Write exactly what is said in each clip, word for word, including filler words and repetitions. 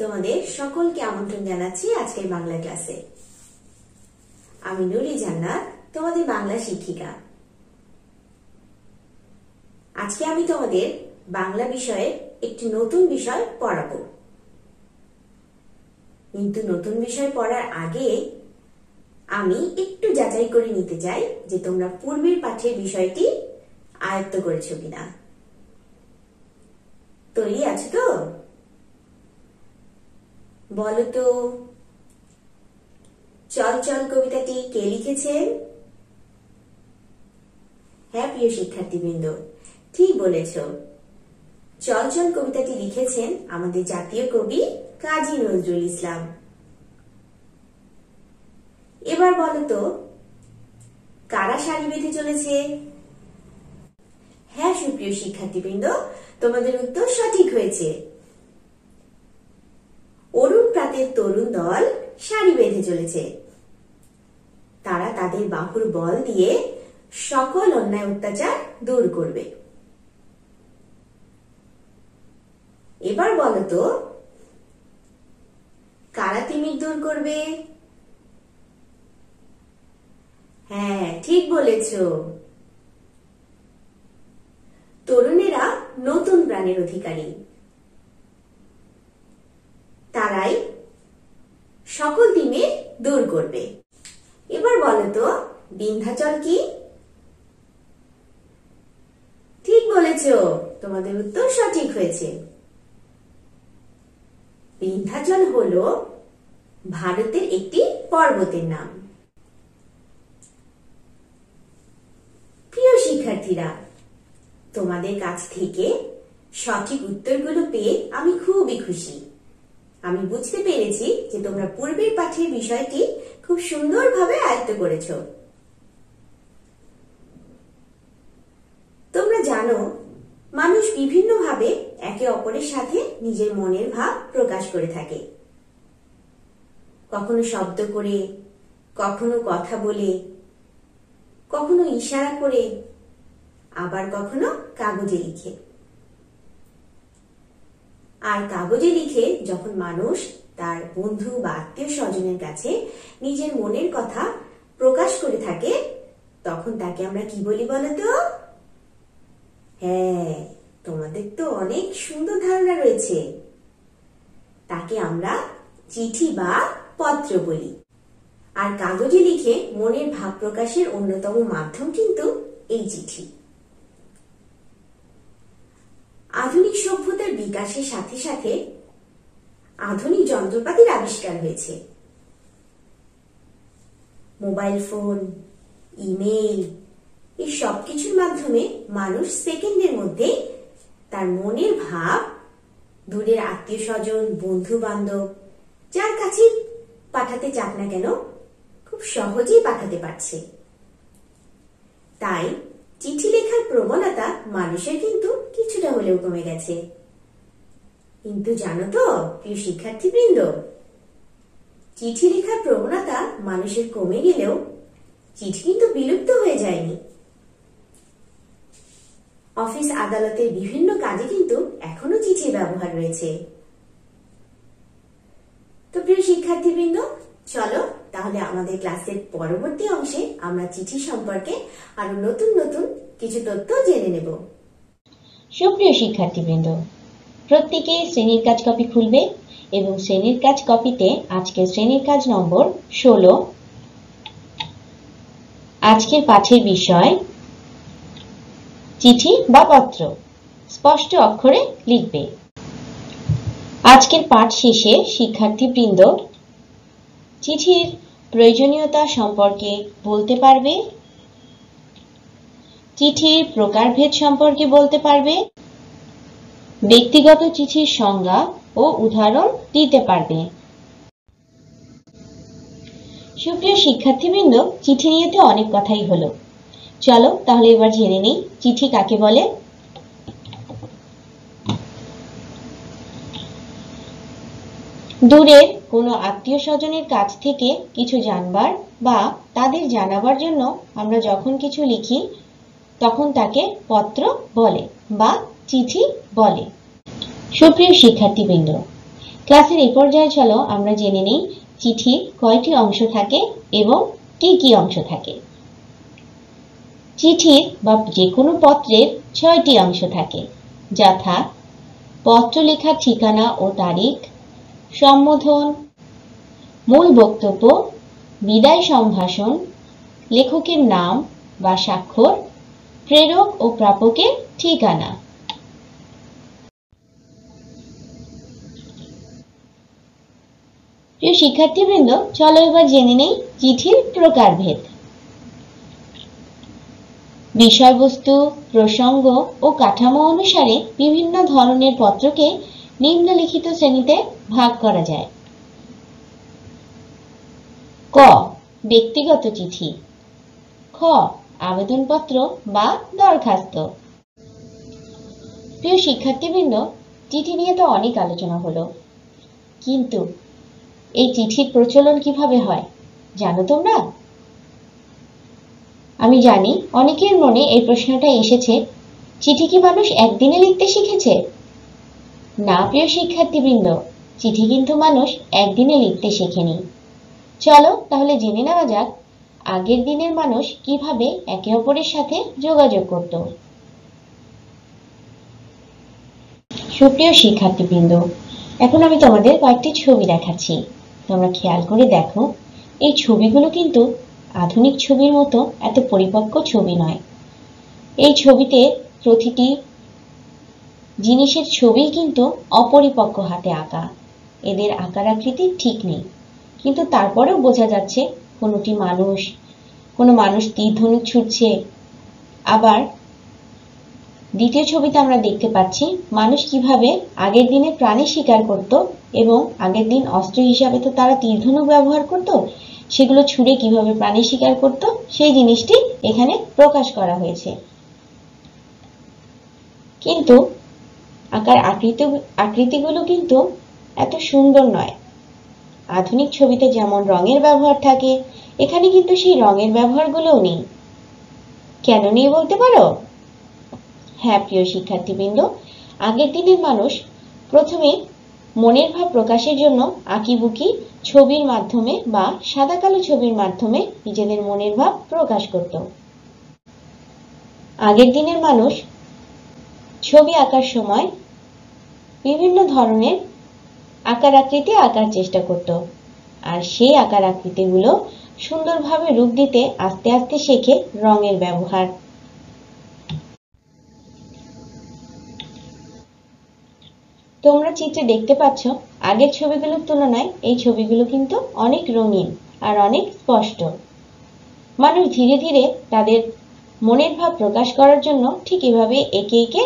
তোমাদের সকলকে আমন্ত্রণ জানাচ্ছি আজকের বাংলা ক্লাসে। আমি নুলি জান্নাত, তোমাদের বাংলা শিক্ষিকা। আজকে আমি তোমাদের বাংলা বিষয়ে একটি নতুন বিষয় পড়াবো। কিন্তু নতুন বিষয় পড়ার আগে আমি একটু যাচাই করে নিতে চাই যে তোমরা পূর্বের পাঠের বিষয়টি আয়ত্ত করেছো কিনা। তৈরি আছো তো? বলো তো, চল চল কবিতাটি কে লিখেছেন? হ্যাঁ প্রিয় শিক্ষার্থীবৃন্দ, ঠিক বলেছ। চল চল কবিতাটি লিখেছেন আমাদের জাতীয় কবি কাজী নজরুল ইসলাম। এবার বলো তো, কারা সারি বেঁধে চলেছে? হ্যাঁ সুপ্রিয় শিক্ষার্থীবৃন্দ, তোমাদের উত্তর সঠিক হয়েছে। অরুণ প্রাতের তরুণ দল সারি বেঁধে চলেছে। তারা তাদের বাহুর বল দিয়ে সকল অন্যায় অত্যাচার দূর করবে। এবার বলো তো, কারা তিমির দূর করবে? হ্যাঁ ঠিক বলেছ, তরুণেরা নতুন প্রাণের অধিকারী। তারাই সকল তিমির দূর করবে। এবার বলো তো, বিন্ধ্যাচল কি? ঠিক বলেছ, তোমাদের উত্তর সঠিক হয়েছে। বিন্ধ্যাচল হলো ভারতের একটি পর্বতের নাম। প্রিয় শিক্ষার্থীরা, তোমাদের কাছ থেকে সঠিক উত্তরগুলো পেয়ে আমি খুবই খুশি। আমি বুঝতে পেরেছি যে তোমরা পূর্বের পাঠের বিষয়টি খুব সুন্দরভাবে আয়ত্ত করেছ। তোমরা জানো, মানুষ বিভিন্নভাবে একে অপরের সাথে নিজের মনের ভাব প্রকাশ করে থাকে। কখনো শব্দ করে, কখনো কথা বলে, কখনো ইশারা করে, আবার কখনো কাগজে লিখে। আর কাগজে লিখে যখন মানুষ তার বন্ধু বা আত্মীয় স্বজনের কাছে নিজের মনের কথা প্রকাশ করে থাকে, তখন তাকে আমরা কি বলি বলতো? হ্যাঁ, তোমাদের তো অনেক সুন্দর ধারণা রয়েছে। তাকে আমরা চিঠি বা পত্র বলি। আর কাগজে লিখে মনের ভাব প্রকাশের অন্যতম মাধ্যম কিন্তু এই চিঠি। আধুনিক সভ্যতার বিকাশের সাথে সাথে আধুনিক যন্ত্রপাতির আবিষ্কার হয়েছে। মোবাইল ফোন, ইমেইল, এই সবকিছুর মাধ্যমে মানুষ সেকেন্ডের মধ্যে তার মনের ভাব দূরের আত্মীয় স্বজন, বন্ধু বান্ধব, যার কাছে পাঠাতে চাক না কেন, খুব সহজেই পাঠাতে পারছে। তাই চিঠি লেখার প্রবণতা মানুষের কিন্তু কিছুটা হলেও কমে গেছে। কিন্তু জানো তো প্রিয় শিক্ষার্থীবৃন্দ, চিঠি লেখার প্রবণতা মানুষের কমে গেলেও চিঠি কিন্তু বিলুপ্ত হয়ে যায়নি। অফিস আদালতের বিভিন্ন কাজে কিন্তু এখনো চিঠির ব্যবহার রয়েছে। তো প্রিয় শিক্ষার্থীবৃন্দ, চলো তাহলে আমাদের ক্লাসের পরবর্তী অংশে আমরা চিঠি সম্পর্কে আরো নতুন নতুন কিছু তথ্য জেনে নেব। সুপ্রিয় শিক্ষার্থীবৃন্দ, প্রত্যেকে শ্রেণীর কাজ কপি খুলবে এবং শ্রেণীর কাজ কপিতে আজকে শ্রেণীর কাজ নম্বর ষোলো, আজকের পাঠের বিষয় চিঠি বা পত্র স্পষ্ট অক্ষরে লিখবে। আজকের পাঠ শেষে শিক্ষার্থীবৃন্দ চিঠির প্রয়োজনীয়তা সম্পর্কে বলতে পারবে, চিঠির প্রকারভেদ সম্পর্কে বলতে পারবে, ব্যক্তিগত চিঠির সংজ্ঞা ও উদাহরণ দিতে পারবে। সুপ্রিয় শিক্ষার্থীবৃন্দ, চিঠি নিয়ে তো অনেক কথাই হলো। চলো তাহলে এবার জেনে নেই চিঠি কাকে বলে। দূরের কোনো আত্মীয় স্বজনের কাছ থেকে কিছু জানবার বা তাদের জানাবার জন্য আমরা যখন কিছু লিখি তখন তাকে পত্র বলে বা চিঠি বলে। সুপ্রিয় শিক্ষার্থীবৃন্দ, ক্লাসের এই পর্যায়ে চলো আমরা জেনে নিই চিঠির কয়টি অংশ থাকে এবং কি কি অংশ থাকে। চিঠির বা যে কোনো পত্রের ছয়টি অংশ থাকে, যথা পত্র লেখার ঠিকানা ও তারিখ, সম্বোধন, মূল বক্তব্য, বিদায় সম্ভাষণ, লেখকের নাম বা স্বাক্ষর, প্রেরক ও প্রাপকের ঠিকানা। প্রিয় শিক্ষার্থীবৃন্দ, চলো এবার জেনে নেই চিঠির প্রকারভেদ। বিষয়বস্তু, প্রসঙ্গ ও কাঠামো অনুসারে বিভিন্ন ধরনের পত্রকে নিম্নলিখিত শ্রেণীতে ভাগ করা যায়। ক. ব্যক্তিগত চিঠি। খ. আবেদনপত্র বা দরখাস্ত। প্রিয় শিক্ষার্থীবৃন্দ, চিঠি নিয়ে তো অনেক আলোচনা হলো, কিন্তু এই চিঠির প্রচলন কিভাবে হয় জানো তোমরা? আমি জানি অনেকের মনে এই প্রশ্নটা এসেছে, চিঠি কি মানুষ একদিনে লিখতে শিখেছে? না প্রিয় শিক্ষার্থীবৃন্দ, চিঠি কিন্তু মানুষ একদিনে লিখতে শেখেনি। চলো তাহলে জেনে নেওয়া যাক আগের দিনের মানুষ কিভাবে একে অপরের সাথে যোগাযোগ করত। সুপ্রিয় শিক্ষার্থীবৃন্দ, এখন আমি তোমাদের কয়েকটি ছবি দেখাচ্ছি, তোমরা খেয়াল করে দেখো। এই ছবিগুলো কিন্তু আধুনিক ছবির মতো এত পরিপক্ক ছবি নয়। এই ছবিতে প্রতিটি জিনিসের ছবি কিন্তু অপরিপক্ক হাতে আঁকা, এদের আকার আকৃতি ঠিক নেই, কিন্তু তারপরেও বোঝা যাচ্ছে কোনোটি মানুষ, কোনো মানুষ তীর ধনুক ছুটছে। আবার দ্বিতীয় ছবিতে আমরা দেখতে পাচ্ছি মানুষ কিভাবে আগের দিনে প্রাণী শিকার করত, এবং আগের দিন অস্ত্র হিসাবে তো তারা তীর ধনুক ব্যবহার করত, সেগুলো ছুঁড়ে কিভাবে প্রাণী শিকার করত সেই জিনিসটি এখানে প্রকাশ করা হয়েছে। কিন্তু আকার আকৃতি আকৃতিগুলো কিন্তু এত সুন্দর নয়। আধুনিক ছবিতে যেমন রঙের ব্যবহার থাকে, এখানে কিন্তু সেই রঙের ব্যবহারগুলোও নেই। কেন নেই বলতে পারো? হ্যাঁ প্রিয় শিক্ষার্থীবৃন্দ, আগের দিনের মানুষ প্রথমে মনের ভাব প্রকাশের জন্য আঁকিবুকি ছবির মাধ্যমে বা সাদা কালো ছবির মাধ্যমে নিজেদের মনের ভাব প্রকাশ করত। আগের দিনের মানুষ ছবি আঁকার সময় বিভিন্ন ধরনের আকার আকৃতি আঁকার চেষ্টা করত, আর সেই আকার আকৃতিগুলো সুন্দরভাবে রূপ দিতে আস্তে আস্তে শেখে রঙের ব্যবহার। তোমরা চিত্রে দেখতে পাচ্ছ আগের ছবিগুলোর তুলনায় এই ছবিগুলো কিন্তু অনেক রঙিন আর অনেক স্পষ্ট। মানুষ ধীরে ধীরে তাদের মনের ভাব প্রকাশ করার জন্য ঠিক এভাবে একে একে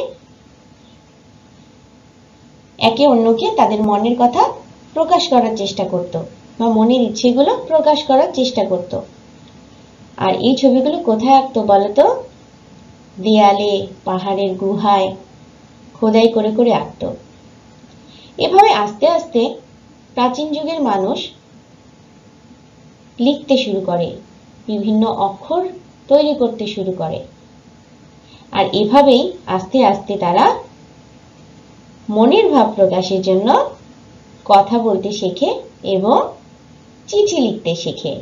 একে অন্যকে তাদের মনের কথা প্রকাশ করার চেষ্টা করত, বা মনের ইচ্ছেগুলো প্রকাশ করার চেষ্টা করত। আর এই ছবিগুলো কোথায় আঁকতো বলতো? দেয়ালে, পাহাড়ের গুহায় খোদাই করে করে আঁকতো। এভাবে আস্তে আস্তে প্রাচীন যুগের মানুষ লিখতে শুরু করে, বিভিন্ন অক্ষর তৈরি করতে শুরু করে, আর এভাবেই আস্তে আস্তে তারা মনের ভাব প্রকাশের জন্য কথা বলতে শেখে এবং চিঠি লিখতে শেখে।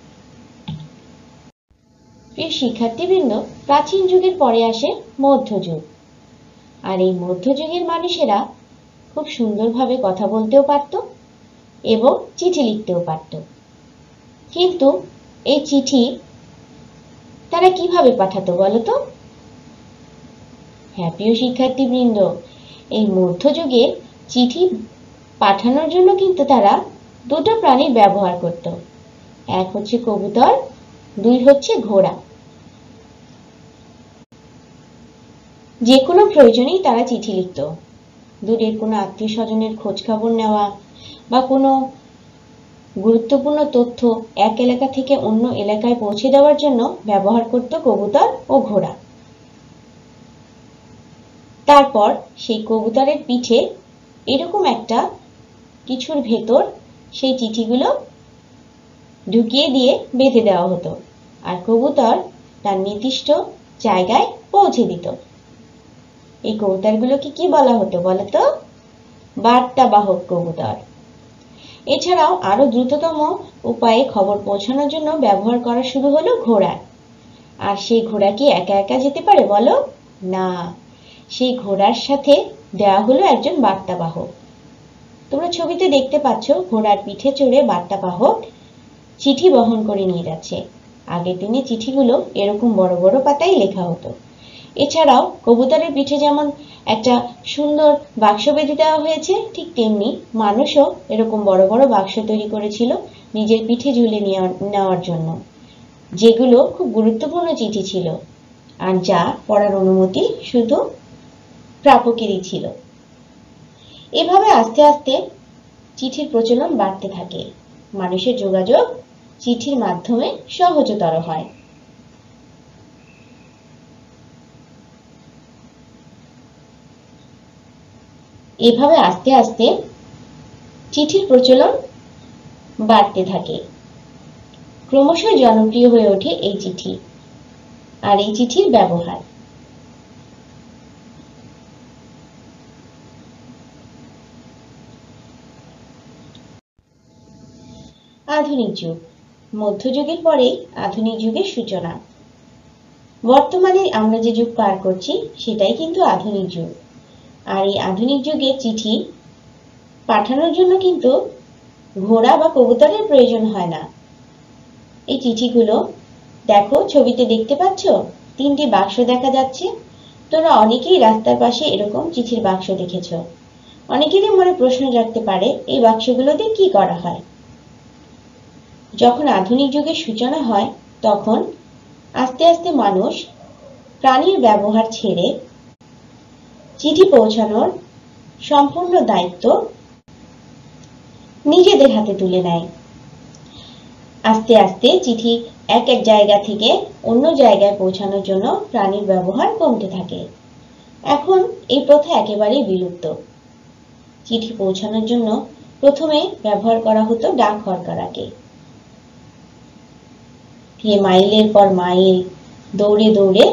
প্রিয় শিক্ষার্থীবৃন্দ, প্রাচীন যুগের পরে আসে মধ্যযুগ, আর এই মধ্যযুগের মানুষেরা খুব সুন্দরভাবে কথা বলতেও পারত এবং চিঠি লিখতেও পারত। কিন্তু এই চিঠি তারা কিভাবে পাঠাতো বলতো? হ্যাঁ প্রিয় শিক্ষার্থীবৃন্দ, এই মধ্যযুগে চিঠি পাঠানোর জন্য কিন্তু তারা দুটো প্রাণীর ব্যবহার করত। এক হচ্ছে কবুতর, দুই হচ্ছে ঘোড়া। যে কোনো প্রয়োজনেই তারা চিঠি লিখত। দূরের কোনো আত্মীয় স্বজনের খোঁজ খবর নেওয়া বা কোনো গুরুত্বপূর্ণ তথ্য এক এলাকা থেকে অন্য এলাকায় পৌঁছে দেওয়ার জন্য ব্যবহার করত কবুতর ও ঘোড়া। তারপর সেই কবুতরের পিঠে এরকম একটা কিছুর ভেতর সেই চিঠিগুলো ঢুকিয়ে দিয়ে বেঁধে দেওয়া হতো, আর কবুতর তার নির্দিষ্ট জায়গায় পৌঁছে দিত। এই কবুতরগুলোকে কি বলা হতো বলতো? বার্তাবাহক কবুতর। এছাড়াও আরো দ্রুততম উপায়ে খবর পৌঁছানোর জন্য ব্যবহার করা শুরু হলো ঘোড়া। আর সেই ঘোড়া কি একা একা যেতে পারে বলো? না, সেই ঘোড়ার সাথে দেওয়া হলো একজন বার্তাবাহক। তোমরা ছবিতে দেখতে পাচ্ছ ঘোড়ার পিঠে চড়ে বার্তাবাহক চিঠি বহন করে নিয়ে যাচ্ছে। আগের দিনে চিঠিগুলো এরকম বড় বড় পাতায় লেখা হতো। এছাড়াও কবুতরের পিঠে যেমন একটা সুন্দর বাক্স বেঁধে দেওয়া হয়েছে, ঠিক তেমনি মানুষও এরকম বড় বড় বাক্স তৈরি করেছিল নিজের পিঠে ঝুলে নেওয়ার জন্য, যেগুলো খুব গুরুত্বপূর্ণ চিঠি ছিল আর যা পড়ার অনুমতি শুধু প্রাপকেরই ছিল। এভাবে আস্তে আস্তে চিঠির প্রচলন বাড়তে থাকে। মানুষের যোগাযোগ চিঠির মাধ্যমে সহজতর হয়। এভাবে আস্তে আস্তে চিঠির প্রচলন বাড়তে থাকে। ক্রমশ জনপ্রিয় হয়ে ওঠে এই চিঠি আর এই চিঠির ব্যবহার। আধুনিক যুগ। মধ্যযুগের পরেই আধুনিক যুগের সূচনা। বর্তমানে আমরা যে যুগ পার করছি সেটাই কিন্তু আধুনিক যুগ। আর এই আধুনিক যুগে চিঠি পাঠানোর জন্য কিন্তু ঘোড়া বা কবুতরের প্রয়োজন হয় না। এই চিঠিগুলো দেখো, ছবিতে দেখতে পাচ্ছ তিনটি বাক্স দেখা যাচ্ছে। তোমরা অনেকেই রাস্তার পাশে এরকম চিঠির বাক্স দেখেছো। অনেকেরই মনে প্রশ্ন জাগতে পারে, এই বাক্সগুলোতে কি করা হয়? যখন আধুনিক যুগের সূচনা হয় তখন আস্তে আস্তে মানুষ প্রাণীর ব্যবহার ছেড়ে চিঠি পৌঁছানোর সম্পূর্ণ দায়িত্ব নিজেদের হাতে তুলে নেয়। আস্তে আস্তে চিঠি এক এক জায়গা থেকে অন্য জায়গায় পৌঁছানোর জন্য প্রাণীর ব্যবহার কমতে থাকে। এখন এই প্রথা একেবারেই বিলুপ্ত। চিঠি পৌঁছানোর জন্য প্রথমে ব্যবহার করা হতো ডাক হরকারাকে। সে মাইলের পর মাইল দৌড়ে দৌড়ে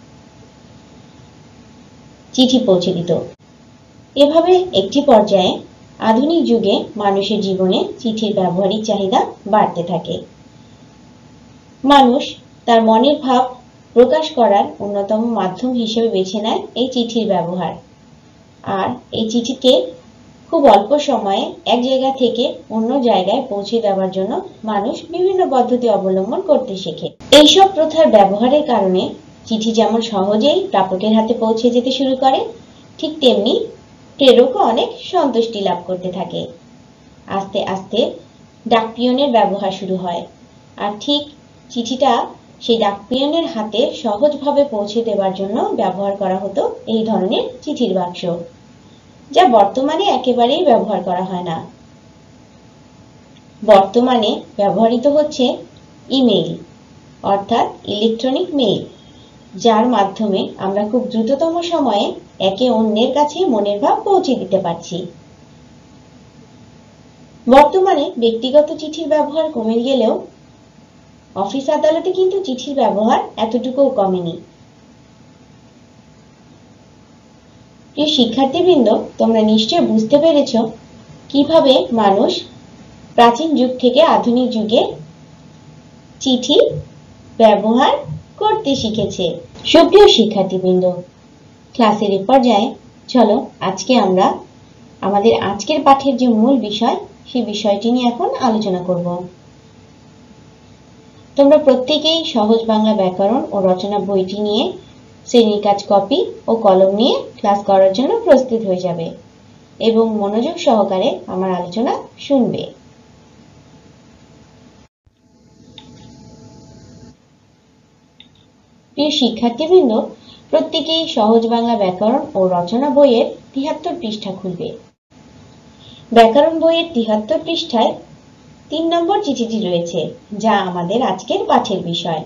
চিঠি পৌঁছে দিত। এভাবে একটি পর্যায়ে আধুনিক যুগে মানুষের জীবনে চিঠির ব্যবহারিক চাহিদা বাড়তে থাকে। মানুষ তার মনের ভাব প্রকাশ করার অন্যতম মাধ্যম হিসেবে বেছে নেয় এই চিঠির ব্যবহার। আর এই চিঠিকে খুব অল্প সময়ে এক জায়গা থেকে অন্য জায়গায় পৌঁছে দেওয়ার জন্য মানুষ বিভিন্ন পদ্ধতি অবলম্বন করতে শেখে। এইসব প্রথার ব্যবহারের কারণে চিঠি যেমন সহজেই প্রাপকের হাতে পৌঁছে যেতে শুরু করে, ঠিক তেমনি প্রেরকও অনেক সন্তুষ্টি লাভ করতে থাকে। আস্তে আস্তে ডাকপিয়নের ব্যবহার শুরু হয়। আর ঠিক চিঠিটা সেই ডাকপিয়নের হাতে সহজভাবে পৌঁছে দেওয়ার জন্য ব্যবহার করা হতো এই ধরনের চিঠির বাক্স, যা বর্তমানে একেবারেই ব্যবহার করা হয় না। বর্তমানে ব্যবহৃত হচ্ছে ইমেইল অর্থাৎ ইলেকট্রনিক মেইল, যার মাধ্যমে আমরা খুব দ্রুততম সময়ে একে অন্যের কাছে মনের ভাব পৌঁছে দিতে পারছি। বর্তমানে ব্যক্তিগত চিঠির ব্যবহার কমে গেলেও অফিস আদালতে কিন্তু চিঠির ব্যবহার এতটুকুও কমেনি। প্রিয় শিক্ষার্থীবৃন্দ, তোমরা নিশ্চয় বুঝতে পেরেছ কিভাবে মানুষ প্রাচীন যুগ থেকে আধুনিক যুগে চিঠি ব্যবহার করতে শিখেছে। সুপ্রিয় শিক্ষার্থীবৃন্দ, ক্লাসের এ পর্যায়ে চলো আজকে আমরা আমাদের আজকের পাঠের যে মূল বিষয় সেই বিষয়টি নিয়ে এখন আলোচনা করব। তোমরা প্রত্যেকেই সহজ বাংলা ব্যাকরণ ও রচনা বইটি নিয়ে শ্রেণীর কাজ কপি ও কলম নিয়ে ক্লাস করার জন্য প্রস্তুত হয়ে যাবে এবং মনোযোগ সহকারে আমার আলোচনা শুনবে। প্রিয় শিক্ষার্থীবৃন্দ, প্রত্যেকেই সহজ বাংলা ব্যাকরণ ও রচনা বইয়ের তিয়াত্তর পৃষ্ঠা খুলবে। ব্যাকরণ বইয়ের তিয়াত্তর পৃষ্ঠায় তিন নম্বর চিঠিটি রয়েছে, যা আমাদের আজকের পাঠের বিষয়।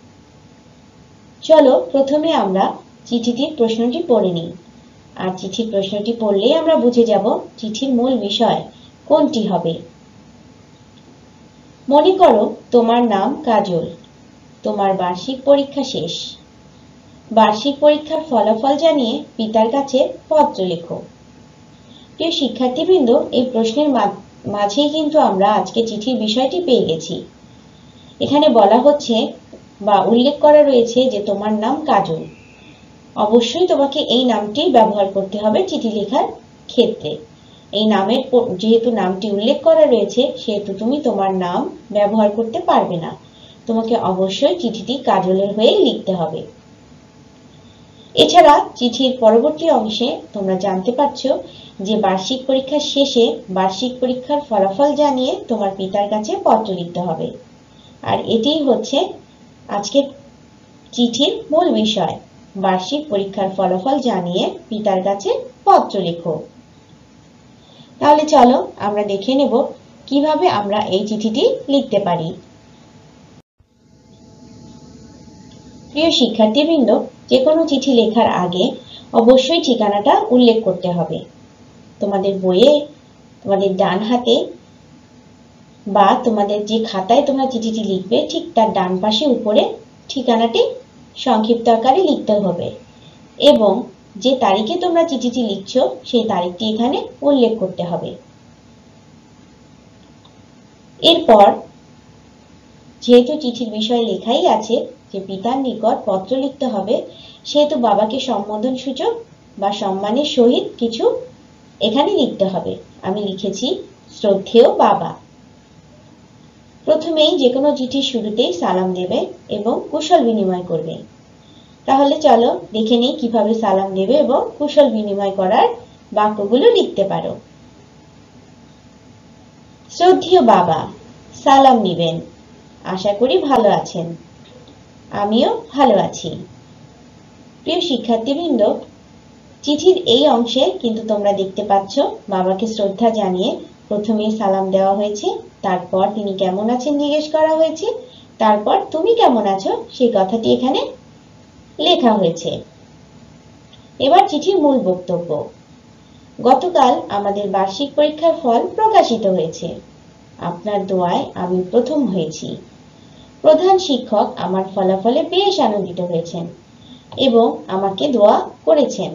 চলো প্রথমে আমরা চিঠিটির প্রশ্নটি পড়ে নিই। আর চিঠির প্রশ্নটি পড়লেই আমরা বুঝে যাব চিঠির মূল বিষয় কোনটি হবে। মনে করো তোমার নাম কাজল, তোমার বার্ষিক পরীক্ষা শেষ। বার্ষিক পরীক্ষার ফলাফল জানিয়ে পিতার কাছে পত্র লেখো। প্রিয় শিক্ষার্থীবৃন্দ, এই প্রশ্নের মাঝেই কিন্তু আমরা আজকে চিঠির বিষয়টি পেয়ে গেছি। এখানে বলা হচ্ছে বা উল্লেখ করা রয়েছে যে তোমার নাম কাজল। অবশ্যই তোমাকে এই নামটি ব্যবহার করতে হবে চিঠি লেখার ক্ষেত্রে। এই নামের যেহেতু নামটি উল্লেখ করা রয়েছে সেহেতু তুমি তোমার নাম ব্যবহার করতে পারবে না। তোমাকে অবশ্যই চিঠিটি কাজলের হয়ে লিখতে হবে। এছাড়া চিঠির পরবর্তী অংশে তোমরা জানতে পারছো যে বার্ষিক পরীক্ষার শেষে বার্ষিক পরীক্ষার ফলাফল জানিয়ে তোমার পিতার কাছে পত্র লিখতে হবে। আর এটিই হচ্ছে আজকের চিঠির মূল বিষয়, বার্ষিক পরীক্ষার ফলাফল জানিয়ে পিতার কাছে পত্র লেখো। তাহলে চলো আমরা দেখে নেব কিভাবে আমরা এই চিঠিটি লিখতে পারি। প্রিয় শিক্ষার্থীবৃন্দ, যে কোনো চিঠি লেখার আগে অবশ্যই ঠিকানাটা উল্লেখ করতে হবে। তোমাদের বইয়ে তোমাদের ডান হাতে বা তোমাদের যে খাতায় তোমরা চিঠিটি লিখবে ঠিক তার ডান পাশে উপরে ঠিকানাটি সংক্ষিপ্ত আকারে লিখতে হবে এবং যে তারিখে তোমরা চিঠিটি লিখছো সেই তারিখটি এখানে উল্লেখ করতে হবে। এরপর যেহেতু চিঠির বিষয় লেখাই আছে যে পিতার নিকট পত্র লিখতে হবে, সেহেতু বাবাকে সম্বোধন সূচক বা সম্মানের সহিত কিছু এখানে লিখতে হবে। আমি লিখেছি শ্রদ্ধেয় বাবা। প্রথমেই যে কোনো চিঠির শুরুতেই সালাম দেবে এবং কুশল বিনিময় করবে। তাহলে চলো দেখে নেই কিভাবে সালাম দেবে এবং কুশল বিনিময় করার বাক্যগুলো লিখতে পারো। শ্রদ্ধেয় বাবা, সালাম নিবেন, আশা করি ভালো আছেন। আমিও ভালো আছি। প্রিয় শিক্ষার্থীবৃন্দ, চিঠির এই অংশে কিন্তু তোমরা দেখতে পাচ্ছ বাবাকে শ্রদ্ধা জানিয়ে প্রথমে সালাম দেওয়া হয়েছে, তারপর তিনি কেমন আছেন জিজ্ঞেস করা হয়েছে, তারপর তুমি কেমন আছো সেই কথাটি এখানে লেখা হয়েছে। এবার চিঠির মূল বক্তব্য। গতকাল আমাদের বার্ষিক পরীক্ষার ফল প্রকাশিত হয়েছে। আপনার দোয়ায় আমি প্রথম হয়েছি। প্রধান শিক্ষক আমার ফলাফলে বেশ আনন্দিত হয়েছেন এবং আমাকে দোয়া করেছেন।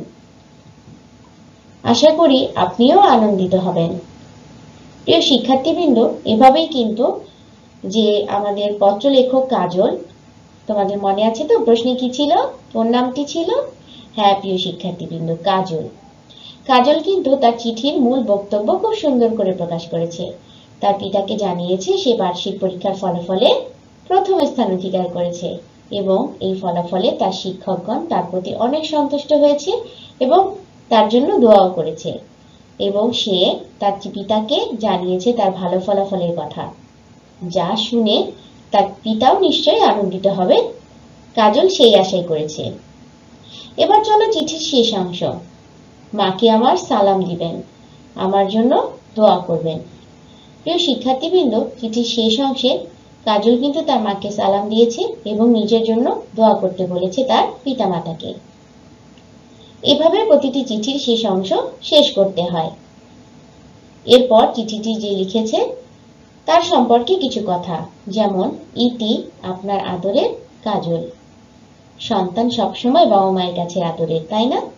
আশা করি আপনিও আনন্দিত হবেন। প্রিয় শিক্ষার্থীবৃন্দ, এভাবেই কিন্তু যে আমাদের পত্র লেখক কাজল, তোমাদের মনে আছে তো প্রশ্নে কি ছিল, কোন নামটি ছিল? হ্যাঁ প্রিয় শিক্ষার্থীবৃন্দ, কাজল। কাজল কিন্তু তার চিঠির মূল বক্তব্য খুব সুন্দর করে প্রকাশ করেছে। তার পিতাকে জানিয়েছে সে বার্ষিক পরীক্ষার ফলাফলে প্রথম স্থান অধিকার করেছে এবং এই ফলাফলে তার শিক্ষকগণ তার প্রতি অনেক সন্তুষ্ট হয়েছে এবং তার জন্য দোয়াও করেছে এবং সে তার পিতাকে জানিয়েছে তার ভালো ফলাফলের কথা, যা শুনে তার পিতাও নিশ্চয়ই আনন্দিত হবে। কাজল সেই আশাই করেছে। এবার চলো চিঠির শেষ অংশ। মাকে আমার সালাম দিবেন, আমার জন্য দোয়া করবেন। প্রিয় শিক্ষার্থীবৃন্দ, চিঠির শেষ অংশে কাজল কিন্তু তার মাকে সালাম দিয়েছে এবং নিজের জন্য দোয়া করতে বলেছে তার পিতামাতাকে। এভাবে প্রতিটি চিঠির শেষ অংশ শেষ করতে হয়। এরপর চিঠিটি যে লিখেছে তার সম্পর্কে কিছু কথা, যেমন ইতি আপনার আদরের কাজল। সন্তান সবসময় বাবা মায়ের কাছে আদরের, তাই না?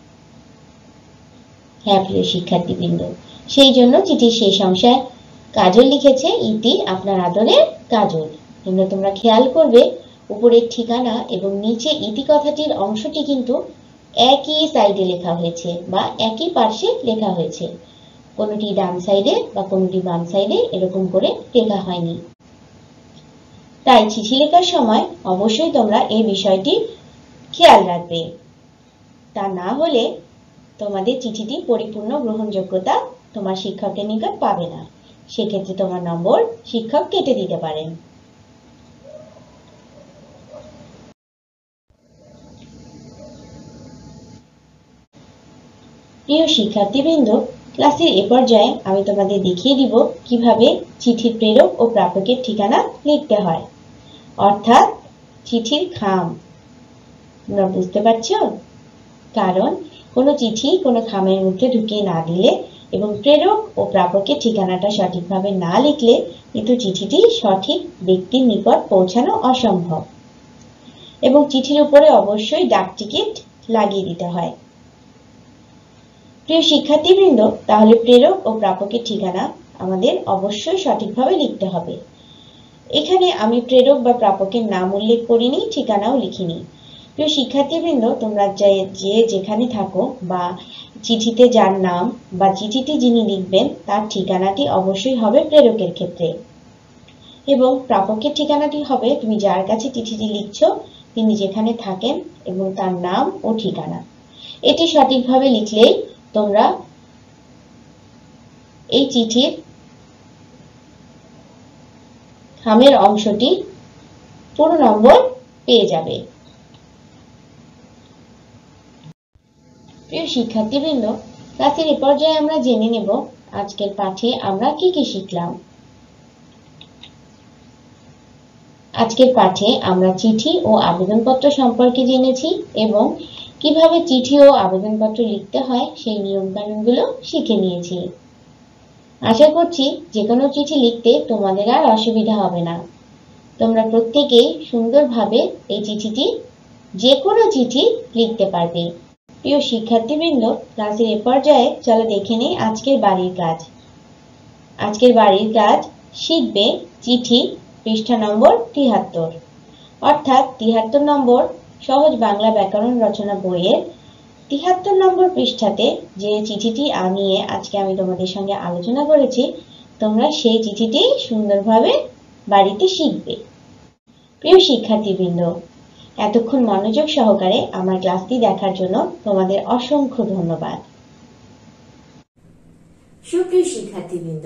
হ্যাঁ প্রিয় শিক্ষার্থীবৃন্দ, সেই জন্য চিঠির শেষ অংশে কাজল লিখেছে ইতি আপনার আদরের কাজল। তোমরা তোমরা খেয়াল করবে উপরের ঠিকানা এবং নিচে ইতি কথাটির অংশটি কিন্তু একই সাইডে লেখা হয়েছে বা একই পার্শ্বে লেখা হয়েছে। কোনোটি ডান সাইডে বা কোনোটি বাম সাইডে এরকম করে লেখা হয়নি। তাই চিঠি লেখার সময় অবশ্যই তোমরা এই বিষয়টি খেয়াল রাখবে। তা না হলে তোমাদের চিঠিটি পরিপূর্ণ গ্রহণযোগ্যতা তোমার শিক্ষকের নিকট পাবে না। সেক্ষেত্রে তোমার নম্বর শিক্ষক কেটে দিতে পারেন। প্রিয় শিক্ষার্থীবৃন্দ, ক্লাসের এ পর্যায়ে আমি তোমাদের দেখিয়ে দিব কিভাবে চিঠির প্রেরক ও প্রাপকের ঠিকানা লিখতে হয়, অর্থাৎ চিঠির খাম। তোমরা বুঝতে পারছো? কারণ কোনো চিঠি কোনো খামের মধ্যে ঢুকিয়ে না দিলে এবং প্রেরক ও প্রাপকের ঠিকানাটা সঠিকভাবে না লিখলে কিন্তু চিঠিটি সঠিক ব্যক্তির নিকট পৌঁছানো অসম্ভব। এবং চিঠির উপরে অবশ্যই ডাক টিকিট লাগিয়ে দিতে হয়। প্রিয় শিক্ষার্থীবৃন্দ, তাহলে প্রেরক ও প্রাপকের ঠিকানা আমাদের অবশ্যই সঠিকভাবে লিখতে হবে। এখানে আমি প্রেরক বা প্রাপকের নাম উল্লেখ করিনি, ঠিকানাও লিখিনি। প্রিয় শিক্ষার্থীবৃন্দ, তোমরা যে যেখানে থাকো বা চিঠিতে যার নাম বা চিঠিটি যিনি লিখবেন তার ঠিকানাটি অবশ্যই হবে প্রেরকের ক্ষেত্রে, এবং প্রাপকের ঠিকানাটি হবে তুমি যার কাছে চিঠিটি লিখছো তিনি যেখানে থাকেন এবং তার নাম ও ঠিকানা। এটি সঠিকভাবে লিখলেই তোমরা এই চিঠির খামের অংশটি পুরো নম্বর পেয়ে যাবে। প্রিয় শিক্ষার্থীবৃন্দ, ক্লাসের এ পর্যায়ে আমরা জেনে নেব আজকের পাঠে আমরা কি কি শিখলাম। আজকের পাঠে আমরা চিঠি ও আবেদনপত্র সম্পর্কে জেনেছি এবং কিভাবে চিঠি ও আবেদনপত্র লিখতে হয় সেই নিয়মকানুনগুলো শিখে নিয়েছি। আশা করছি যে কোনো চিঠি লিখতে তোমাদের আর অসুবিধা হবে না। তোমরা প্রত্যেকেই সুন্দরভাবে এই চিঠিটি যে কোনো চিঠি লিখতে পারবে। প্রিয় শিক্ষার্থীবৃন্দ, ক্লাসের এ পর্যায়ে চলো দেখে নেই আজকের বাড়ির কাজ। আজকের বাড়ির কাজ শিখবে চিঠি পৃষ্ঠা নম্বর তিয়াত্তর, অর্থাৎ তিয়াত্তর নম্বর সহজ বাংলা ব্যাকরণ রচনা বইয়ের তিয়াত্তর নম্বর পৃষ্ঠাতে যে চিঠিটি নিয়ে আজকে আমি তোমাদের সঙ্গে আলোচনা করেছি, তোমরা সেই চিঠিটি সুন্দরভাবে বাড়িতে শিখবে। প্রিয় শিক্ষার্থীবৃন্দ, এতক্ষণ মনোযোগ সহকারে আমার ক্লাসটি দেখার জন্য তোমাদের অসংখ্য ধন্যবাদ। সুপ্রিয় শিক্ষার্থীবৃন্দ,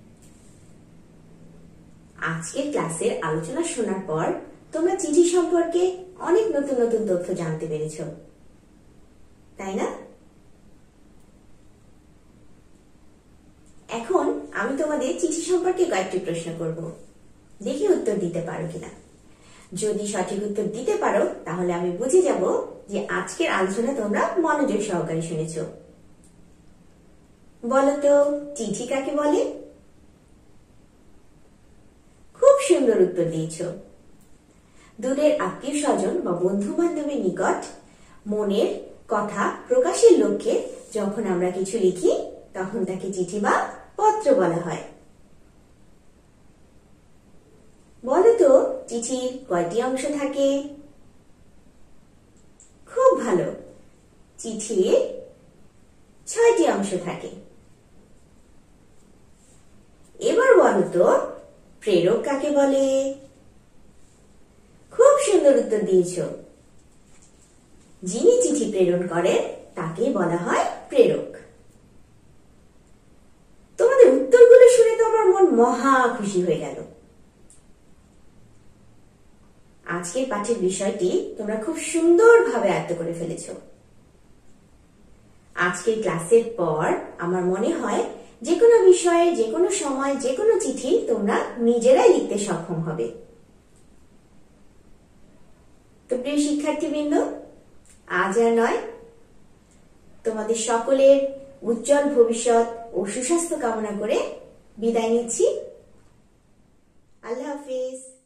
আজকের ক্লাসের আলোচনা শোনার পর তোমরা চিঠি সম্পর্কে অনেক নতুন নতুন তথ্য জানতে পেরেছো, তাই না? এখন আমি তোমাদের চিঠি সম্পর্কে কয়েকটি প্রশ্ন করব, দেখি উত্তর দিতে পারো কিনা। যদি সঠিক উত্তর দিতে পারো তাহলে আমি বুঝে যাব যে আজকের আলোচনা তোমরা মনোযোগ সহকারে শুনেছো। বলো তো, চিঠি কাকে বলে? খুব সুন্দর উত্তর দিয়েছো। দূরের আত্মীয় স্বজন বা বন্ধু বান্ধবের নিকট মনের কথা প্রকাশের লক্ষ্যে যখন আমরা কিছু লিখি তখন তাকে চিঠি বা পত্র বলা হয়। বলো তো, চিঠির কয়টি অংশ থাকে? খুব ভালো, চিঠির ছয়টি অংশ থাকে। এবার বলো তো, প্রেরক কাকে বলে? খুব সুন্দর উত্তর দিয়েছো। যিনি চিঠি প্রেরণ করেন তাকে বলা হয় প্রেরক। তোমাদের উত্তরগুলো শুনে তো আমার মন মহা খুশি হয়ে গেল। আজকের পাঠের বিষয়টি তোমরা খুব সুন্দরভাবে আয়ত্ত করে ফেলেছো। আজকের ক্লাসের পর আমার মনে হয় যে কোনো বিষয়ে, যে কোনো সময়, যে কোনো চিঠি তোমরা নিজেরাই লিখতে সক্ষম হবে। তো প্রিয় শিক্ষার্থীবৃন্দ, আজ আর নয়, তোমাদের সকলের উজ্জ্বল ভবিষ্যৎ ও সুস্বাস্থ্য কামনা করে বিদায় নিচ্ছি। আল্লাহ হাফেজ।